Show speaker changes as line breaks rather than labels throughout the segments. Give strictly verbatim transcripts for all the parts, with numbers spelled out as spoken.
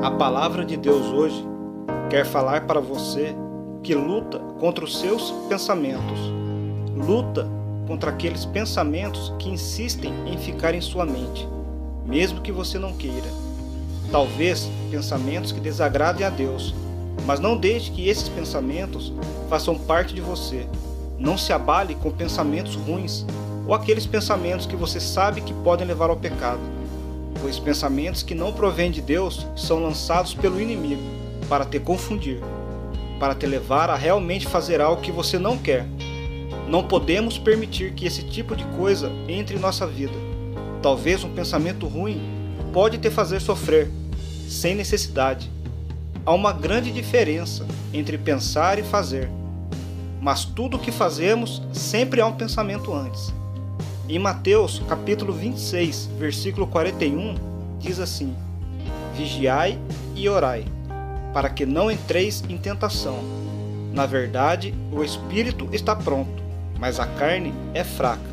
A palavra de Deus hoje quer falar para você que luta contra os seus pensamentos. Luta contra aqueles pensamentos que insistem em ficar em sua mente, mesmo que você não queira. Talvez pensamentos que desagradem a Deus, mas não deixe que esses pensamentos façam parte de você. Não se abale com pensamentos ruins ou aqueles pensamentos que você sabe que podem levar ao pecado, pois pensamentos que não provêm de Deus são lançados pelo inimigo para te confundir, para te levar a realmente fazer algo que você não quer. Não podemos permitir que esse tipo de coisa entre em nossa vida. Talvez um pensamento ruim pode te fazer sofrer, sem necessidade. Há uma grande diferença entre pensar e fazer. Mas tudo o que fazemos, sempre há um pensamento antes. Em Mateus capítulo vinte e seis, versículo quarenta e um, diz assim: Vigiai e orai, para que não entreis em tentação. Na verdade, o espírito está pronto, mas a carne é fraca.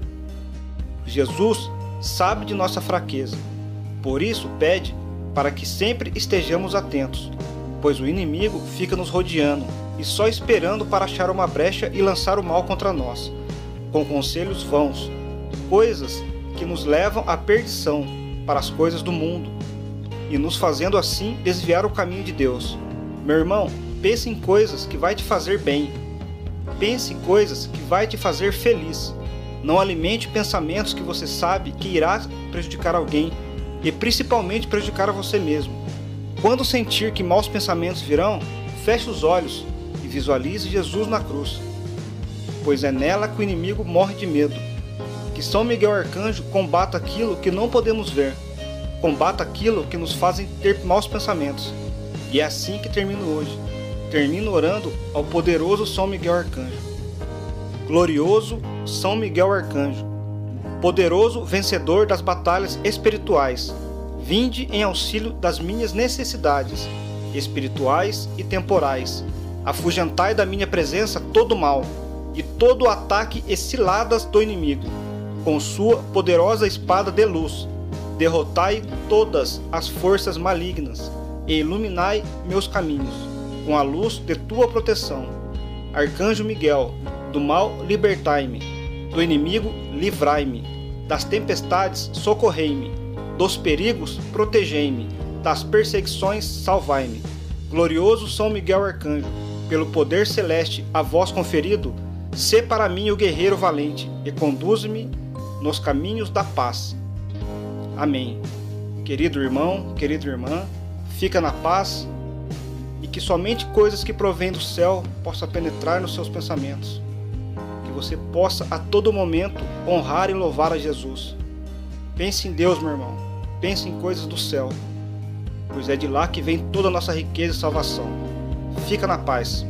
Jesus sabe de nossa fraqueza, por isso pede para que sempre estejamos atentos, pois o inimigo fica nos rodeando e só esperando para achar uma brecha e lançar o mal contra nós, com conselhos vãos, coisas que nos levam à perdição para as coisas do mundo, e nos fazendo assim desviar o caminho de Deus. Meu irmão, pense em coisas que vai te fazer bem. Pense em coisas que vai te fazer feliz. Não alimente pensamentos que você sabe que irá prejudicar alguém e principalmente prejudicar a você mesmo. Quando sentir que maus pensamentos virão, feche os olhos e visualize Jesus na cruz, pois é nela que o inimigo morre de medo. Que São Miguel Arcanjo combata aquilo que não podemos ver, combata aquilo que nos fazem ter maus pensamentos. E é assim que termino hoje. Termino orando ao poderoso São Miguel Arcanjo. Glorioso São Miguel Arcanjo, poderoso vencedor das batalhas espirituais, vinde em auxílio das minhas necessidades espirituais e temporais. Afugentai da minha presença todo mal e todo o ataque e ciladas do inimigo. Com sua poderosa espada de luz, derrotai todas as forças malignas e iluminai meus caminhos com a luz de tua proteção. Arcanjo Miguel, do mal libertai-me, do inimigo livrai-me, das tempestades socorrei-me, dos perigos protegei-me, das perseguições salvai-me. Glorioso São Miguel Arcanjo, pelo poder celeste a vós conferido, sê para mim o guerreiro valente e conduze-me nos caminhos da paz. Amém. Querido irmão, querida irmã, fica na paz e que somente coisas que provêm do céu possam penetrar nos seus pensamentos. Que você possa a todo momento honrar e louvar a Jesus. Pense em Deus, meu irmão. Pense em coisas do céu, pois é de lá que vem toda a nossa riqueza e salvação. Fica na paz.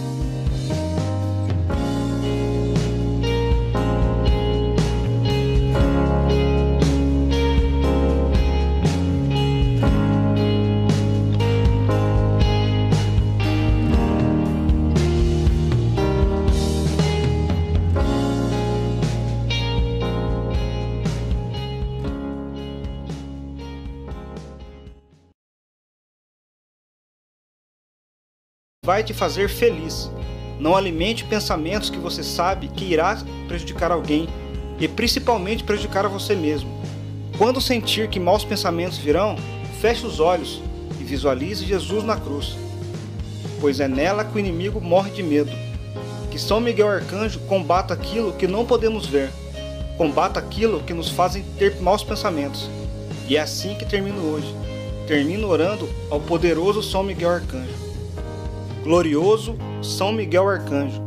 Vai te fazer feliz. Não alimente pensamentos que você sabe que irá prejudicar alguém e principalmente prejudicar a você mesmo. Quando sentir que maus pensamentos virão, feche os olhos e visualize Jesus na cruz, pois é nela que o inimigo morre de medo. Que São Miguel Arcanjo combata aquilo que não podemos ver, combata aquilo que nos fazem ter maus pensamentos. E é assim que termino hoje. Termino orando ao poderoso São Miguel Arcanjo. Glorioso São Miguel Arcanjo.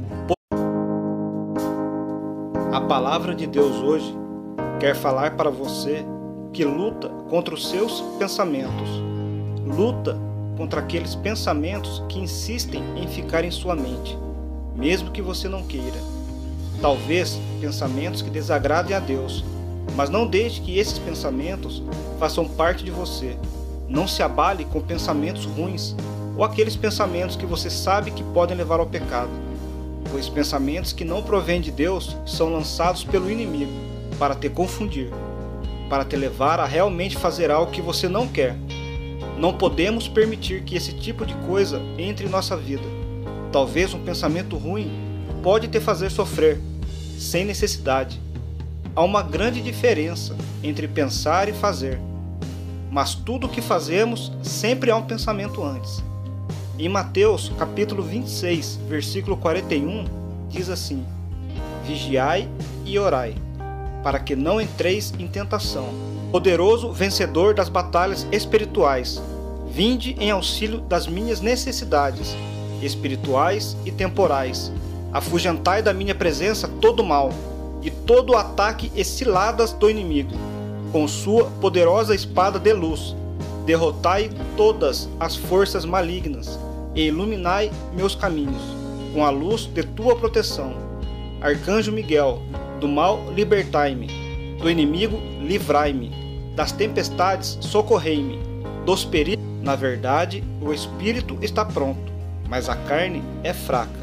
A palavra de Deus hoje quer falar para você que luta contra os seus pensamentos. Luta contra aqueles pensamentos que insistem em ficar em sua mente, mesmo que você não queira. Talvez pensamentos que desagradem a Deus, mas não deixe que esses pensamentos façam parte de você. Não se abale com pensamentos ruins ou aqueles pensamentos que você sabe que podem levar ao pecado, pois pensamentos que não provêm de Deus são lançados pelo inimigo para te confundir, para te levar a realmente fazer algo que você não quer. Não podemos permitir que esse tipo de coisa entre em nossa vida. Talvez um pensamento ruim pode te fazer sofrer, sem necessidade. Há uma grande diferença entre pensar e fazer. Mas tudo o que fazemos sempre há um pensamento antes. Em Mateus capítulo vinte e seis, versículo quarenta e um, diz assim: Vigiai e orai, para que não entreis em tentação. Poderoso vencedor das batalhas espirituais, vinde em auxílio das minhas necessidades, espirituais e temporais. Afugentai da minha presença todo o mal, e todo o ataque e ciladas do inimigo. Com sua poderosa espada de luz, derrotai todas as forças malignas, e iluminai meus caminhos, com a luz de tua proteção. Arcanjo Miguel, do mal libertai-me, do inimigo livrai-me, das tempestades socorrei-me, dos perigos. Na verdade, o espírito está pronto, mas a carne é fraca.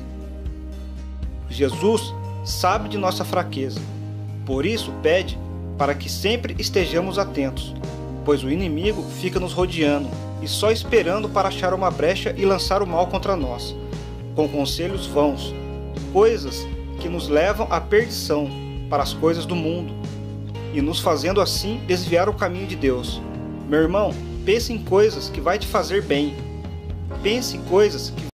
Jesus sabe de nossa fraqueza, por isso pede para que sempre estejamos atentos, pois o inimigo fica nos rodeando e só esperando para achar uma brecha e lançar o mal contra nós, com conselhos vãos, coisas que nos levam à perdição para as coisas do mundo, e nos fazendo assim desviar o caminho de Deus. Meu irmão, pense em coisas que vai te fazer bem. Pense em coisas que